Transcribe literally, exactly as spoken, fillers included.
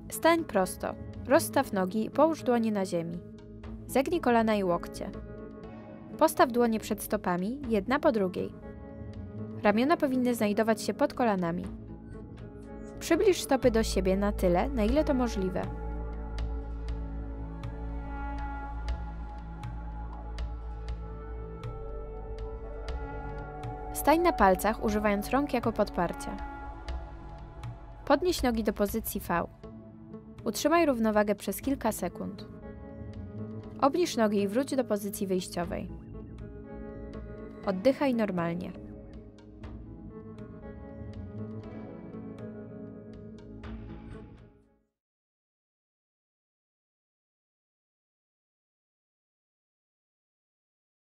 Stań prosto. Rozstaw nogi i połóż dłonie na ziemi. Zegnij kolana i łokcie. Postaw dłonie przed stopami, jedna po drugiej. Ramiona powinny znajdować się pod kolanami. Przybliż stopy do siebie na tyle, na ile to możliwe. Stań na palcach, używając rąk jako podparcia. Podnieś nogi do pozycji V. Utrzymaj równowagę przez kilka sekund. Obniż nogi i wróć do pozycji wyjściowej. Oddychaj normalnie.